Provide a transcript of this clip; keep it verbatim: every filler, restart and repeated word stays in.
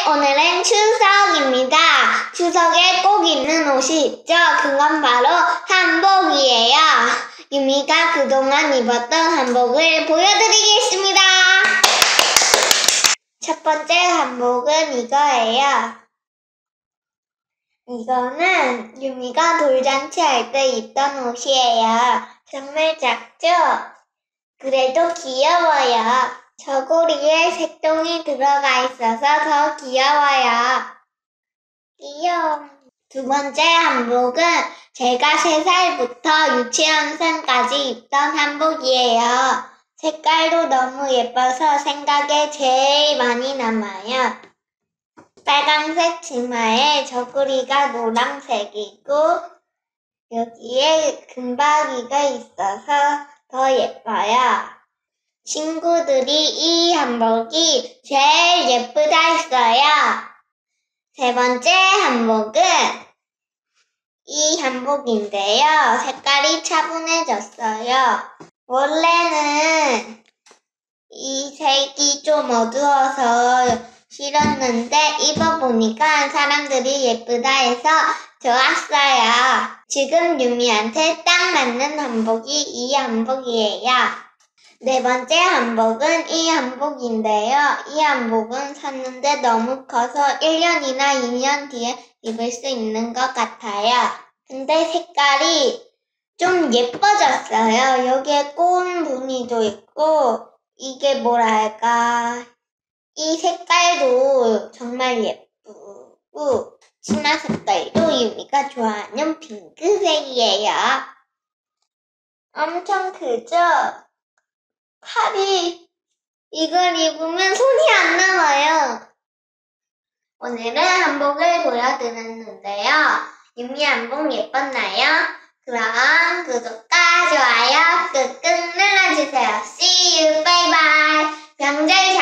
오늘은 추석입니다. 추석에 꼭 입는 옷이 있죠? 그건 바로 한복이에요. 유미가 그동안 입었던 한복을 보여드리겠습니다. 첫 번째 한복은 이거예요. 이거는 유미가 돌잔치 할 때 입던 옷이에요. 정말 작죠? 그래도 귀여워요. 저고리에 색종이 들어가 있어서 더 귀여워요. 귀여워. 두 번째 한복은 제가 세 살부터 유치원생까지 입던 한복이에요. 색깔도 너무 예뻐서 생각에 제일 많이 남아요. 빨강색 치마에 저고리가 노란색이고 여기에 금박이가 있어서 더 예뻐요. 친구들이 이 한복이 제일 예쁘다 했어요. 세 번째 한복은 이 한복인데요. 색깔이 차분해졌어요. 원래는 이 색이 좀 어두워서 싫었는데 입어보니까 사람들이 예쁘다 해서 좋았어요. 지금 유미한테 딱 맞는 한복이 이 한복이에요. 네 번째 한복은 이 한복인데요. 이 한복은 샀는데 너무 커서 일 년이나 이 년 뒤에 입을 수 있는 것 같아요. 근데 색깔이 좀 예뻐졌어요. 여기에 꽃 무늬도 있고 이게 뭐랄까 이 색깔도 정말 예쁘고 치마 색깔도 유미가 좋아하는 핑크색이에요. 엄청 크죠? 팔이 이걸 입으면 손이 안 나와요. 오늘은 한복을 보여드렸는데요. 유미 한복 예뻤나요? 그럼 구독과 좋아요 꾹꾹 눌러주세요. See you, bye bye. 명절